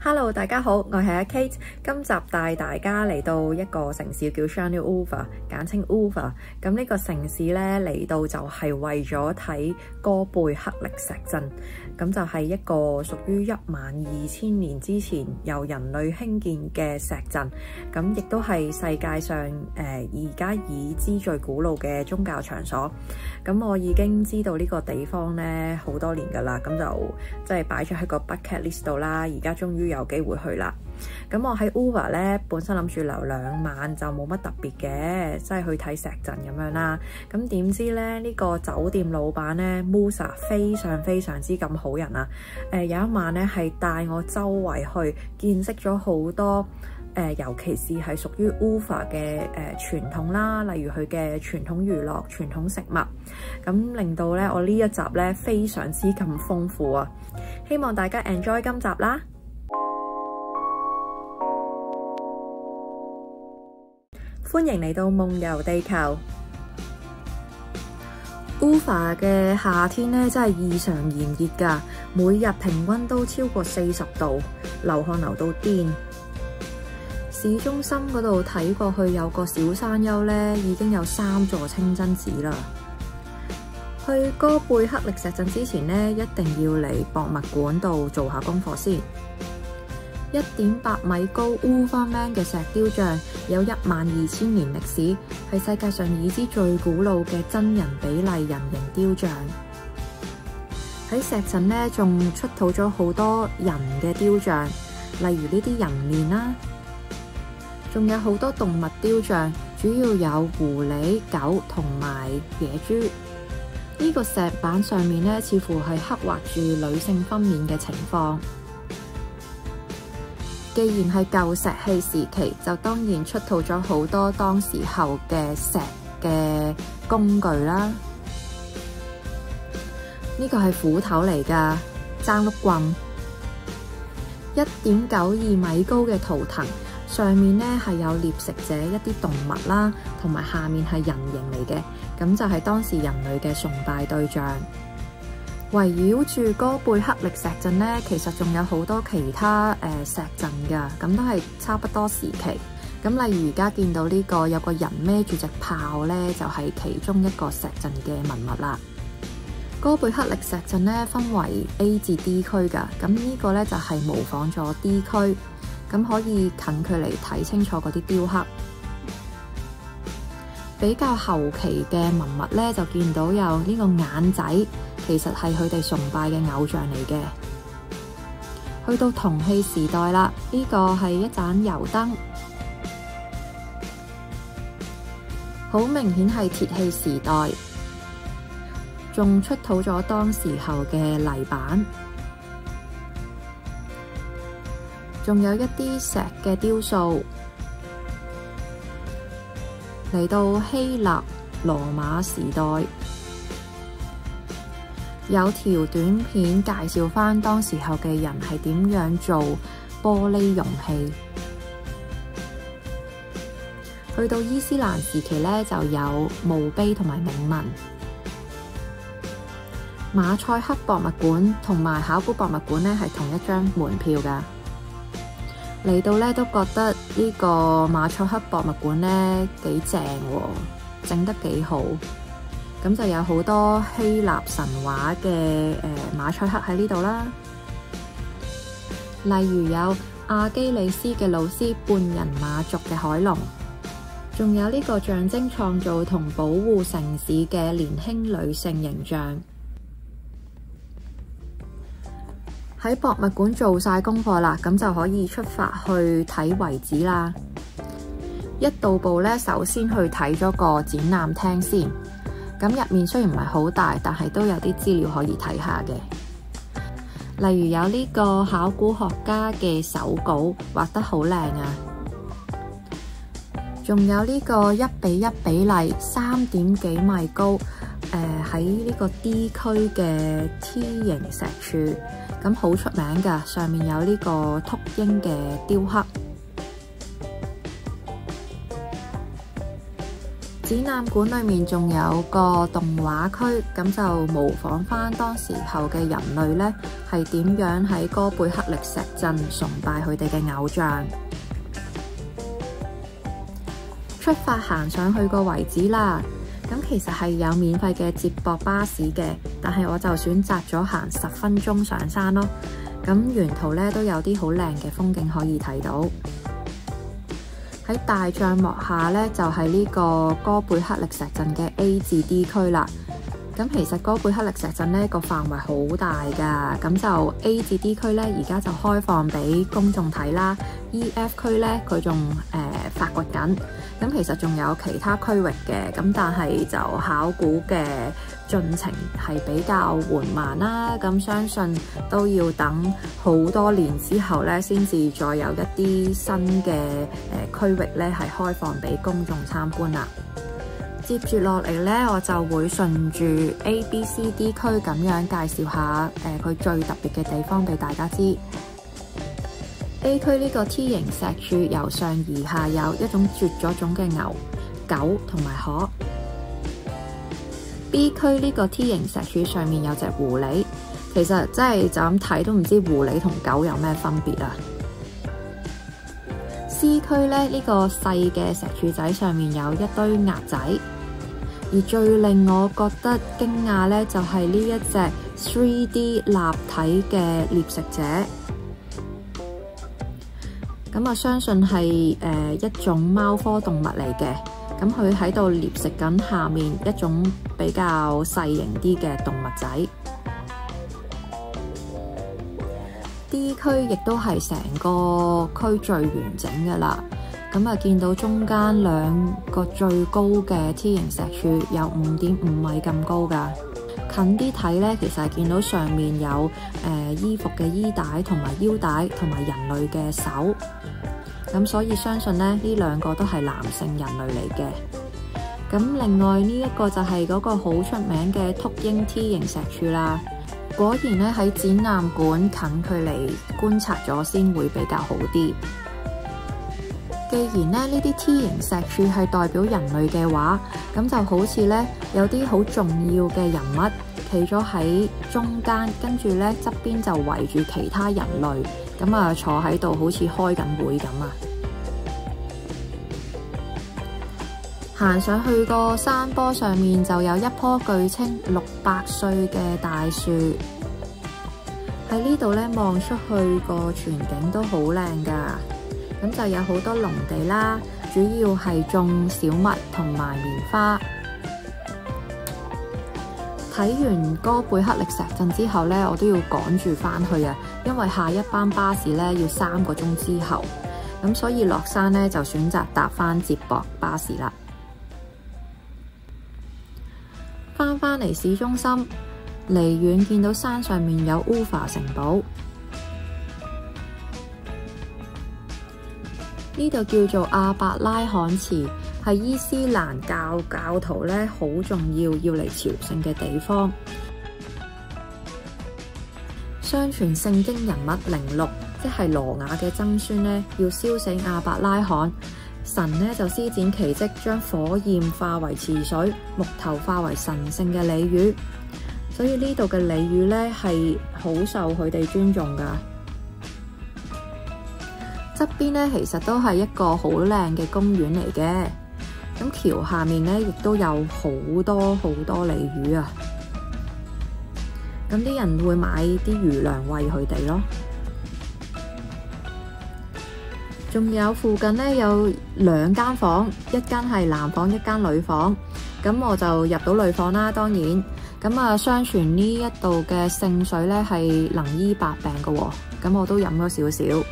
Hello， 大家好，我係阿 Kate。今集帶大家嚟到一個城市叫 Chandler， 簡稱 Uva。咁呢個城市咧嚟到就係為咗睇哥貝克力石陣。咁就係一個屬於12000年之前由人類興建嘅石陣。咁亦都係世界上而家已知最古老嘅宗教場所。咁我已經知道呢個地方咧好多年㗎啦，咁就即係擺咗喺個 bucket list 度啦。而家終於有機會去啦。咁我喺 Uva 咧，本身諗住留2晚就冇乜特別嘅，即係去睇石陣咁樣啦。咁點知咧呢個酒店老闆咧 Musa 非常之咁好人啊！有一晚咧係帶我周圍去見識咗好多尤其是係屬於 Uva 嘅傳統啦，例如佢嘅傳統娛樂、傳統食物，咁令到咧我呢一集咧非常之咁豐富啊！希望大家 enjoy 今集啦！歡迎嚟到夢遊地球。Uva 嘅夏天咧真係異常炎熱㗎，每日平均都超過40度，流汗流到癲。市中心嗰度睇過去有個小山丘咧，已經有3座清真寺啦。去哥貝克力石陣之前咧，一定要嚟博物館度做下功課先。1.8米高 Uva Man 嘅石雕像有12000年歷史，係世界上已知最古老嘅真人比例人形雕像。喺石陣咧，仲出土咗好多人嘅雕像，例如呢啲人面啦，仲有好多動物雕像，主要有狐狸、狗同埋野豬。呢個石板上面咧，似乎係刻畫住女性分娩嘅情況。既然係舊石器時期，就當然出土咗好多當時候嘅石嘅工具啦。呢個係斧頭嚟㗎，爭碌棍。1.92米高嘅圖騰，上面咧係有獵食者一啲動物啦，同埋下面係人形嚟嘅，咁就係當時人類嘅崇拜對象。圍繞住哥貝克力石陣咧，其實仲有好多其他石陣㗎，咁都係差不多時期。咁例如而家見到呢個有個人孭住隻炮咧，就係其中一個石陣嘅文物啦。哥貝克力石陣咧分為 A 至 D 區㗎，咁呢個咧就係模仿咗 D 區，咁可以近距離睇清楚嗰啲雕刻。比較後期嘅文物咧，就見到有呢個眼仔。其實係佢哋崇拜嘅偶像嚟嘅。去到銅器時代啦，呢個係一盞油燈，好明顯係鐵器時代，仲出土咗當時候嘅泥板，仲有一啲石嘅雕塑。嚟到希臘、羅馬時代。有條短片介紹返當時候嘅人係點樣做玻璃容器。去到伊斯蘭時期咧，就有墓碑同埋銘文。馬賽克博物館同埋考古博物館咧係同一張門票㗎。嚟到咧都覺得呢個馬賽克博物館咧幾正喎，整得幾好。咁就有好多希臘神話嘅馬賽克喺呢度啦，例如有阿基里斯嘅老師半人馬族嘅海龍，仲有呢個象徵創造同保護城市嘅年輕女性形象。喺博物館做晒功課啦，咁就可以出發去睇遺址啦。一到埗咧，首先去睇咗個展覽廳先。咁入面雖然唔係好大，但係都有啲資料可以睇下嘅。例如有呢個考古學家嘅手稿畫得好靚啊，仲有呢個1:1比例3點幾米高，喺呢個 D 區嘅 T 型石柱，咁好出名㗎。上面有呢個禿鷹嘅雕刻。展展覽館裏面仲有個動畫區，咁就模仿翻當時候嘅人類呢，係點樣喺哥貝克力石陣崇拜佢哋嘅偶像。出發行上去個遺址啦，咁其實係有免費嘅接駁巴士嘅，但係我就選擇咗行10分鐘上山咯。咁沿途呢都有啲好靚嘅風景可以睇到。喺大帳幕下呢，就係呢個哥貝克力石陣嘅 A 至 D 區啦。咁其實哥貝克力石陣呢個範圍好大㗎，咁就 A 至 D 區呢，而家就開放俾公眾睇啦。E、F 區呢，佢仲發掘緊。咁其實仲有其他區域嘅，咁但係就考古嘅進程係比較緩慢啦。咁相信都要等好多年之後呢，先至再有一啲新嘅區域呢係開放俾公眾參觀啦。接住落嚟呢，我就會順住 A、B、C、D 區咁樣介紹下佢最特別嘅地方俾大家知。A 區呢個 T 型石柱由上而下有一種絕咗種嘅牛、狗同埋鶴。B 區呢個 T 型石柱上面有隻狐狸，其實真係就咁睇都唔知狐狸同狗有咩分別啊。C 區呢，呢個細嘅石柱仔上面有一堆鴨仔，而最令我覺得驚訝呢，就係呢一隻 3D 立體嘅獵食者。咁我相信係一種貓科動物嚟嘅，咁佢喺度獵食緊下面一種比較細型啲嘅動物仔。D 區亦都係成個區最完整嘅啦，咁啊見到中間兩個最高嘅 T 型石柱有5.5米咁高㗎。近啲睇呢，其實係見到上面有衣服嘅衣帶同埋腰帶同埋人類嘅手，咁所以相信呢兩個都係男性人類嚟嘅。咁另外呢一個就係嗰個好出名嘅禿鷹 T 型石柱啦。果然呢，喺展覽館近距離觀察咗先會比較好啲。既然呢啲 T 型石柱係代表人類嘅話，咁就好似呢有啲好重要嘅人物企咗喺中間，跟住呢側邊就圍住其他人類，咁啊坐喺度好似開緊會咁啊。行上去個山坡上面就有一棵據稱600歲嘅大樹，喺呢度呢望出去個全景都好靚㗎。咁就有好多農地啦，主要係種小麥同埋棉花。睇完哥貝克力石陣之後呢，我都要趕住返去啊，因為下一班巴士呢要3個鐘之後，咁所以落山呢就選擇搭返接駁巴士啦。返嚟市中心，離遠見到山上面有烏法城堡。呢度叫做阿伯拉罕池，係伊斯蘭教徒咧好重要嚟朝聖嘅地方。相傳聖經人物06，即係羅亞嘅曾孫咧，要燒死阿伯拉罕，神咧就施展奇蹟，將火焰化為池水，木頭化為神聖嘅鯉魚。所以呢度嘅鯉魚咧係好受佢哋尊重㗎。側邊咧其實都係一個好靚嘅公園嚟嘅，咁橋下面咧亦都有好多鯉魚啊，咁啲人會買啲魚糧餵佢哋咯。仲有附近咧有2間房，一間係男房，一間女房，咁我就入到女房啦，當然。咁啊，相傳呢一度嘅聖水咧係能醫百病嘅喎，咁我都飲咗少少。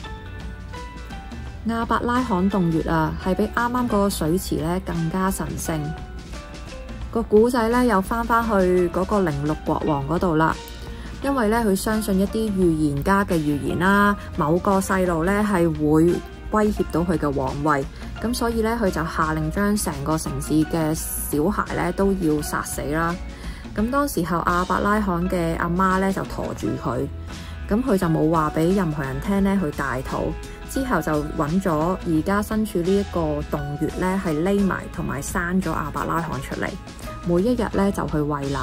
阿伯拉罕洞穴啊，係比啱啱嗰個水池咧更加神聖。個古仔咧又翻去嗰個06國王嗰度啦，因為咧佢相信一啲預言家嘅預言啦，某個細路咧係會威脅到佢嘅皇位，咁所以咧佢就下令將成個城市嘅小孩咧都要殺死啦。咁當時候阿伯拉罕嘅阿媽咧就馱住佢，咁佢就冇話俾任何人聽咧佢大肚。 之後就揾咗而家身處呢一個洞穴咧，係匿埋同埋生咗亞伯拉罕出嚟，每一日咧就去餵奶。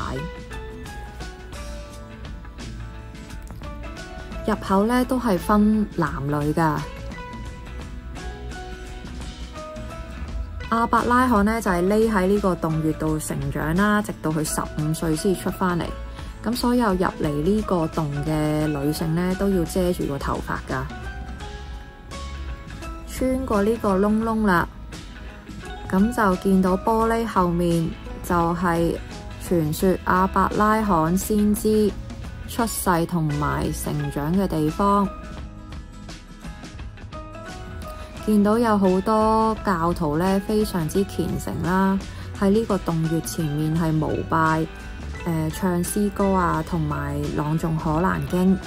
入口咧都係分男女㗎。亞伯拉罕咧就係匿喺呢個洞穴度成長啦，直到佢15歲先至出返嚟。咁所有入嚟呢個洞嘅女性咧都要遮住個頭髮㗎。穿過呢個窿窿啦，咁就見到玻璃後面就係傳說亞伯拉罕先知出世同埋成長嘅地方。見到有好多教徒咧，非常之虔誠啦，喺呢個洞穴前面係膜拜、唱詩歌啊，同埋朗誦可蘭經。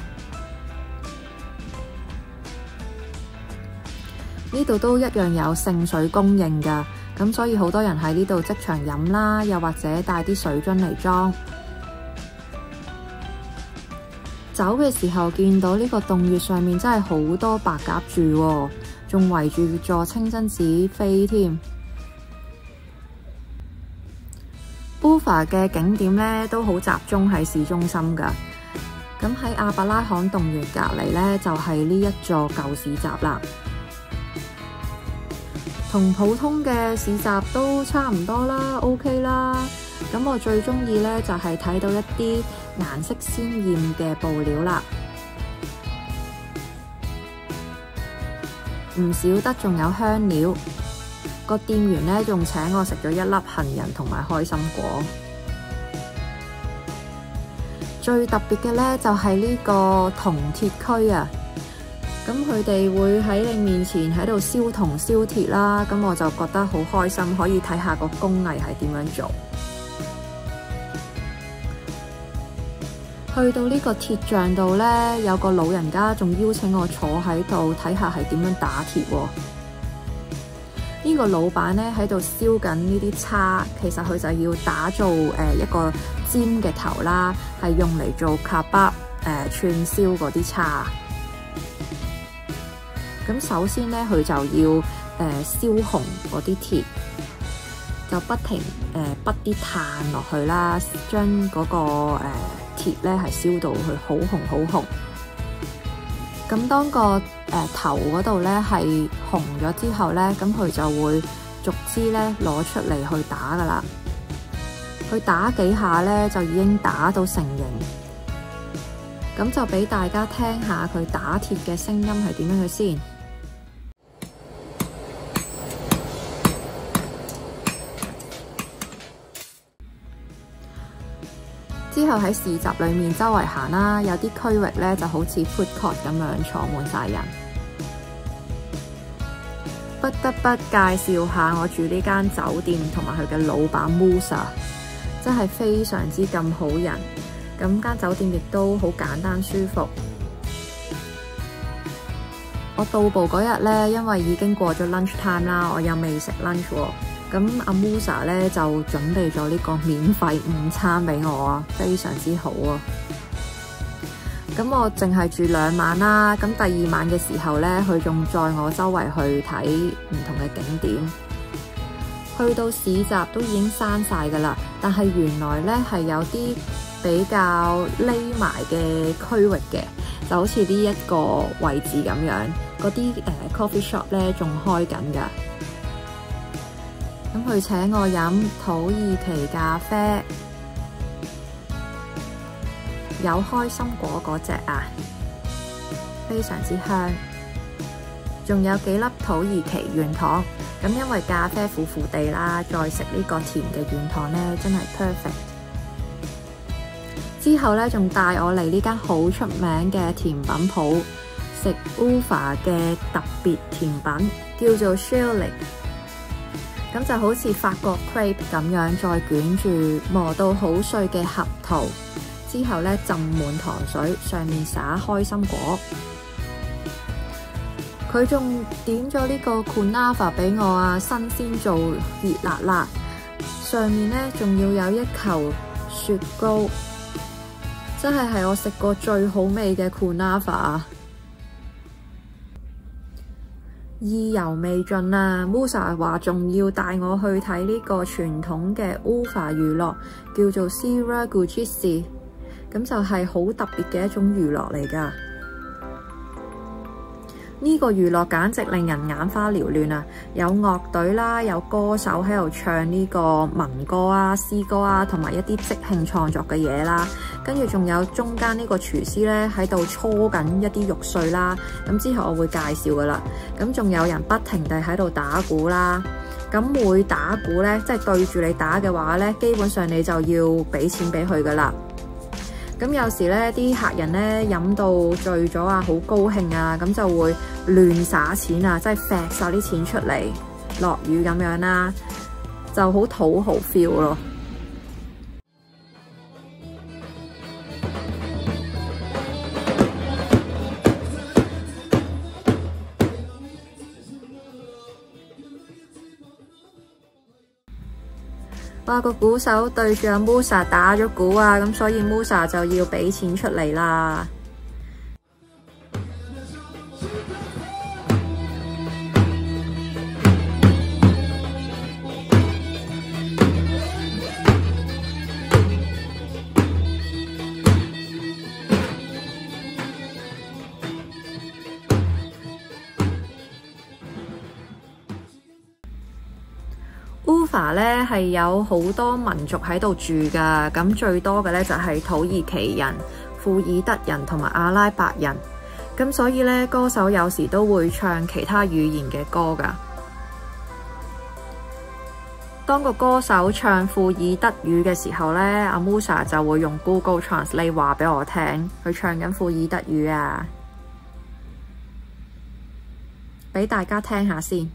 呢度都一樣有聖水供應㗎，咁所以好多人喺呢度即場飲啦，又或者帶啲水樽嚟裝。走嘅時候見到呢個洞穴上面真係好多白鴿住喎，仲圍住座清真寺飛添。Ufa 嘅景點咧都好集中喺市中心㗎。咁喺亞伯拉罕洞穴隔離咧，就係呢一座舊市集啦。同普通嘅市集都差唔多啦 ，OK 啦。咁我最中意咧就係睇到一啲顏色鮮豔嘅布料啦，唔少得仲有香料。個店員咧仲請我食咗一粒杏仁同埋開心果。最特別嘅咧就係呢個銅鐵區啊！咁佢哋會喺你面前喺度燒銅燒鐵啦，咁我就覺得好開心，可以睇下個工藝係點樣做。去到呢個鐵匠度咧，有個老人家仲邀請我坐喺度睇下係點樣打鐵喎。呢個老闆咧喺度燒緊呢啲叉，其實佢就要打造一個尖嘅頭啦，係用嚟做卡巴串燒嗰啲叉。咁首先咧，佢就要燒紅嗰啲鐵，就不停滗啲炭落去啦，將嗰個鐵咧係燒到佢好紅好紅。咁當個頭嗰度咧係紅咗之後咧，咁佢就會逐支咧攞出嚟去打噶啦。佢打幾下咧就已經打到成型。咁就俾大家聽下佢打鐵嘅聲音係點樣嘅先。之後喺市集裏面周圍行啦，有啲區域咧就好似 food court 咁樣坐滿晒人。不得不介紹下我住呢間酒店同埋佢嘅老闆 Musa， 真係非常之咁好人。咁間酒店亦都好簡單舒服。我到埗嗰日咧，因為已經過咗 lunch time 啦，我又未食 lunch 喎。咁阿 Musa 咧就準備咗呢個免費午餐俾我啊，非常之好啊！咁我淨係住2晚啦，咁第2晚嘅時候咧，佢仲載我周圍去睇唔同嘅景點。去到市集都已經閂晒㗎啦，但係原來咧係有啲比較匿埋嘅區域嘅，就好似呢一個位置咁樣，嗰啲coffee shop 咧仲開緊㗎。咁佢請我飲土耳其咖啡，有開心果嗰隻啊，非常之香。仲有幾粒土耳其軟糖，咁因為咖啡苦苦地啦，再食呢個甜嘅軟糖咧，真係 perfect。之後咧，仲帶我嚟呢間好出名嘅甜品鋪，食 Ufa 嘅特別甜品，叫做 Shirley。咁就好似法國 crepe 咁樣，再捲住磨到好碎嘅合桃，之後咧浸滿糖水，上面灑開心果。佢仲點咗呢個 Kunafa 俾我啊，新鮮做熱辣辣，上面咧仲要有一球雪糕，真係我食過最好味嘅 Kunafa 啊！ 意猶未盡啊 ！Musa 話仲要帶我去睇呢個傳統嘅 Uva 娛樂，叫做 Sira Gujisi， 咁就係好特別嘅一種娛樂嚟㗎。呢個娛樂簡直令人眼花繚亂啊！有樂隊啦，有歌手喺度唱呢個民歌啊、詩歌啊，同埋一啲即興創作嘅嘢啦。跟住仲有中間呢個廚師咧喺度搓緊一啲肉碎啦。咁之後我會介紹㗎喇。咁仲有人不停地喺度打鼓啦。咁每打鼓咧，即係對住你打嘅話咧，基本上你就要俾錢俾佢㗎喇。咁有時咧，啲客人咧飲到醉咗啊，好高興啊，咁就會亂灑錢啊，即係揈晒啲錢出嚟，落雨咁樣啦，就好土豪 feel 咯。哇！個鼓手對住阿 Musa 打咗鼓啊，咁所以 Musa 就要俾錢出嚟啦。Uva 咧係有好多民族喺度住㗎，咁最多嘅咧就係土耳其人、庫爾德人同埋阿拉伯人，咁所以咧歌手有時都會唱其他語言嘅歌㗎。當個歌手唱庫爾德語嘅時候咧，阿 Musa 就會用 Google Translate 話俾我聽，佢唱緊庫爾德語啊，俾大家聽下先。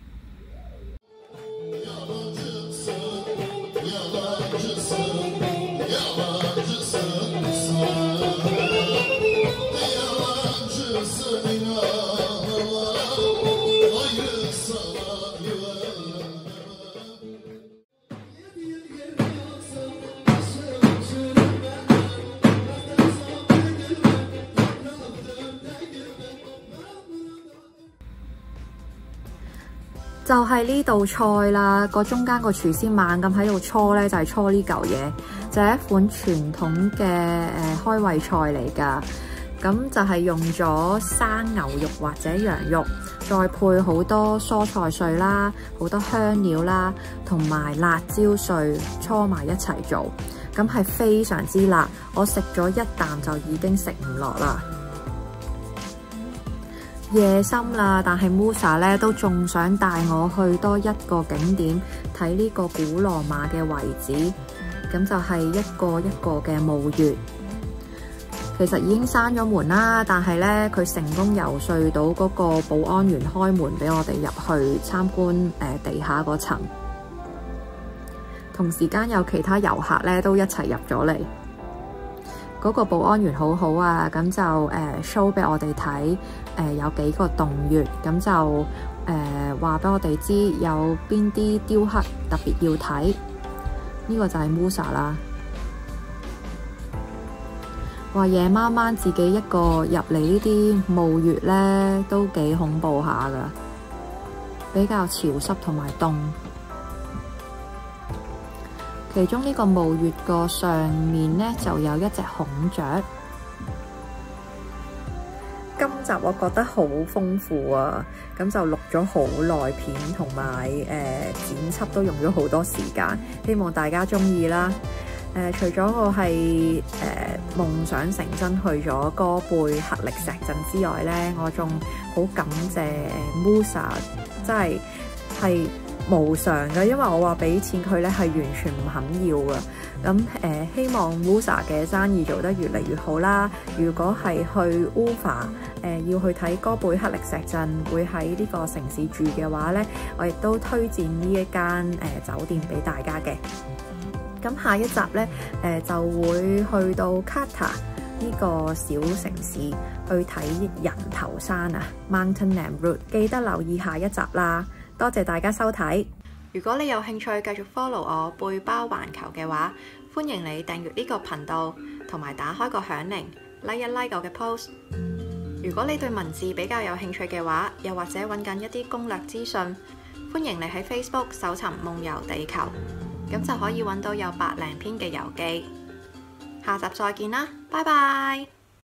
就係呢道菜啦，個中間個廚師猛咁喺度搓咧，就係搓呢嚿嘢，就係一款傳統嘅開胃菜嚟㗎。咁就係用咗生牛肉或者羊肉，再配好多蔬菜碎啦、好多香料啦，同埋辣椒碎搓埋一齊做，咁係非常之辣。我食咗一啖就已經食唔落啦。夜深啦，但係 Musa 咧都仲想帶我去多一個景點，睇呢個古羅馬嘅遺址。咁就係一個一個嘅墓穴。其實已經閂咗門啦，但係咧佢成功遊說到嗰個保安員開門俾我哋入去參觀地下嗰層。同時間有其他遊客咧都一齊入咗嚟。嗰個保安員好好啊，咁就show 俾我哋睇，有幾個洞穴，咁就話俾我哋知有邊啲雕刻特別要睇。呢個就係 Musa 啦。話夜媽媽自己一個入嚟呢啲墓穴咧，都幾恐怖下噶，比較潮濕同埋凍。其中呢個墓穴個上面咧就有一隻孔雀。今集我覺得好豐富啊，咁就錄咗好耐片，同埋剪輯都用咗好多時間，希望大家鍾意啦。除咗我係夢想成真去咗哥貝克力石陣之外咧，我仲好感謝 Musa， 真係無償嘅，因為我話俾錢佢咧係完全唔肯要嘅。咁希望 Musa 嘅生意做得越嚟越好啦。如果係去 Uva 要去睇哥貝克力石陣，會喺呢個城市住嘅話咧，我亦都推薦呢一間酒店俾大家嘅。咁下一集咧就會去到卡塔呢個小城市去睇人頭山啊 Mountain Nemrut， 記得留意下一集啦。多謝大家收睇。如果你有興趣繼續 follow 我背包環球嘅話，歡迎你訂閱呢個頻道，同埋打開個響鈴，like 一 like 我嘅 post。 如果你對文字比較有興趣嘅話，又或者揾緊一啲攻略資訊，歡迎你喺 Facebook 搜尋夢遊地球，咁就可以揾到有100零篇嘅遊記。下集再見啦，拜拜。